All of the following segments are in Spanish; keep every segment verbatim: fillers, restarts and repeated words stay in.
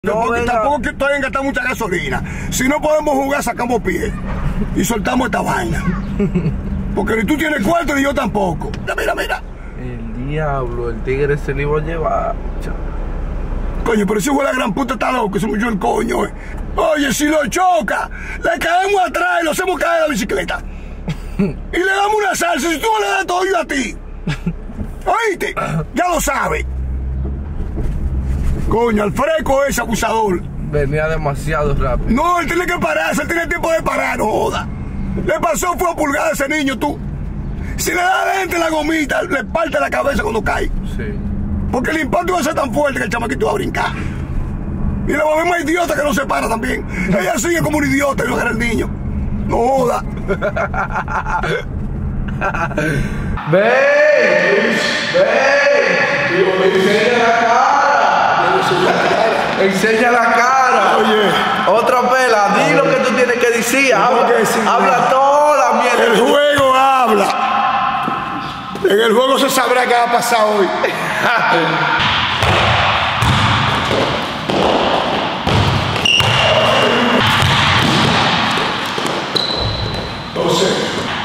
No, porque tampoco es que estoy en gastar mucha gasolina. Si no podemos jugar, sacamos pie y soltamos esta vaina. Porque ni tú tienes cuarto ni yo tampoco. Mira, mira, mira. El diablo, el tigre se le iba a llevar. Coño, pero si fue la gran puta está loco, se murió el coño, eh. Oye, si lo choca, le caemos atrás y lo hacemos caer de la bicicleta. Y le damos una salsa, si tú no le das todo yo a ti. ¿Oíste? Ya lo sabes. Coño, al fresco ese abusador. Venía demasiado rápido. No, él tiene que pararse, él tiene tiempo de parar, no joda. Le pasó, fue a pulgar a ese niño, tú. Si le da dentro la gomita, le parte la cabeza cuando cae. Sí. Porque el impacto va a ser tan fuerte que el chamaquito va a brincar. Y la mamá es más idiota que no se para también. Ella sigue como un idiota y no era el niño. No joda. ¡Ven! ¡Ven! ¡Enseña la cara! ¡Enseña la cara! Oye. Otra pela, di lo que tú tienes que decir. Habla, que decir, habla toda la mierda. El juego habla. En el juego se sabrá qué va a pasar hoy. Entonces.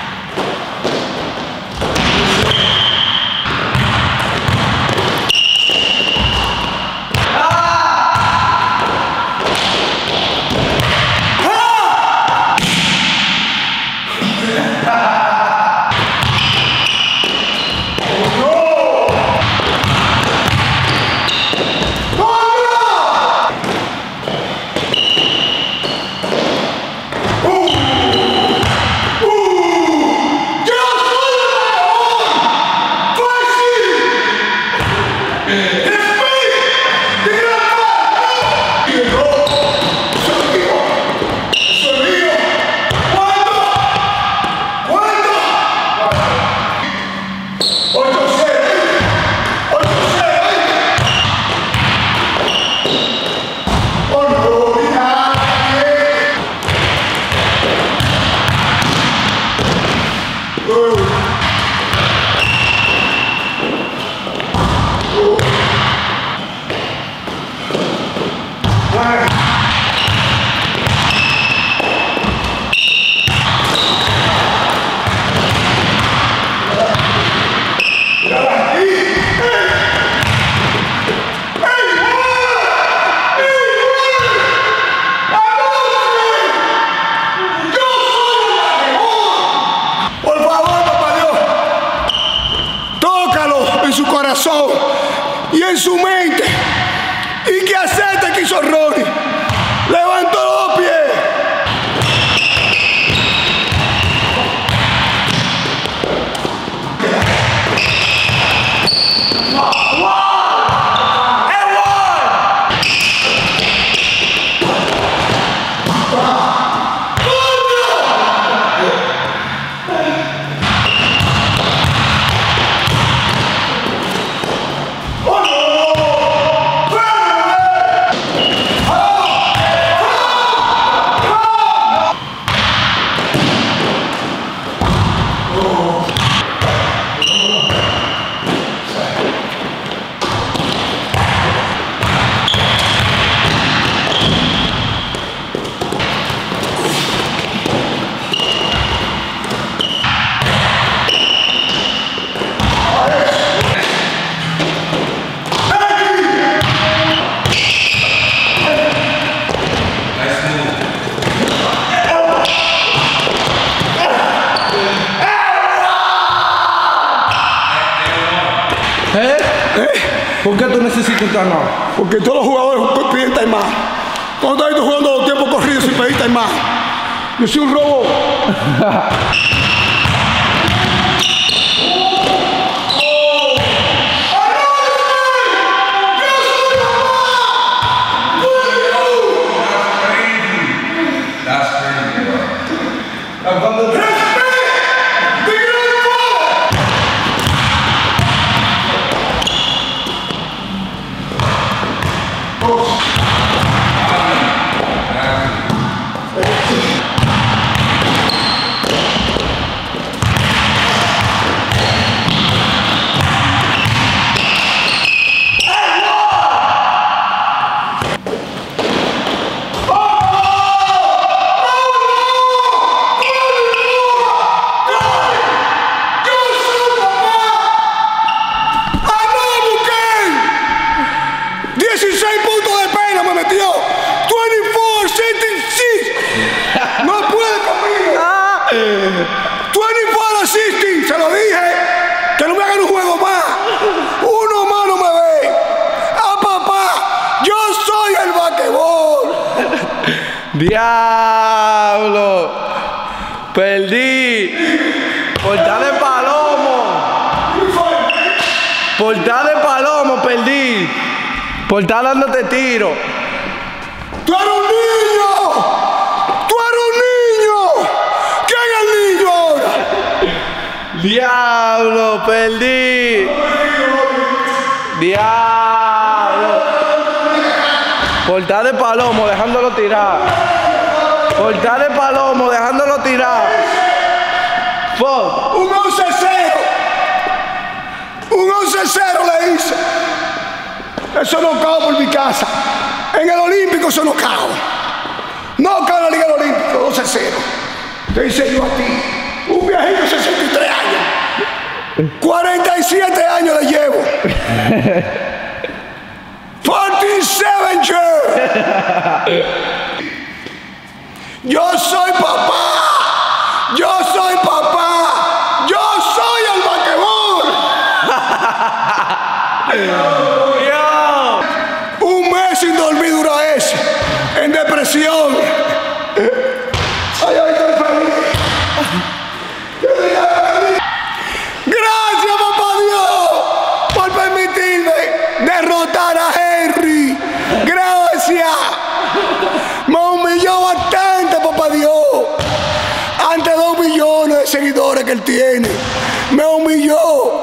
Y en su mente, y que acepte que hizo Ronnie. Levantó los pies. ¿Eh? ¿Eh? ¿Por qué tú necesitas un timeout? Porque todos los jugadores piden timeout. Cuando estás jugando los tiempos corridos sin pedir timeout. Yo soy un robot. Diablo. Perdí. Portal de palomo. Portal de palomo, perdí. Portal dándote tiro. ¡Tú eres un niño! ¡Tú eres un niño! ¿Quién es el niño ahora? Diablo, perdí. Diablo. Portal de palomo, dejándolo tirar. Portal de palomo, dejándolo tirar. Fuck. Un once cero. Un once cero le hice. Eso no cabe por mi casa. En el Olímpico eso no cabe. No cabe en la Liga del Olímpico, once cero. Te hice yo a ti. Un viejito de sesenta y tres años. cuarenta y siete años le llevo. cuarenta y siete years. Yo soy papá. Yo soy papá. Yo soy el basquetbol. Un mes sin dormir dura ese. En depresión. Ay, ay, estoy feliz. Gracias, papá Dios, por permitirme derrotar a Henry. Gracias. Me humilló bastante, papá Dios. Ante dos millones de seguidores que él tiene. Me humilló.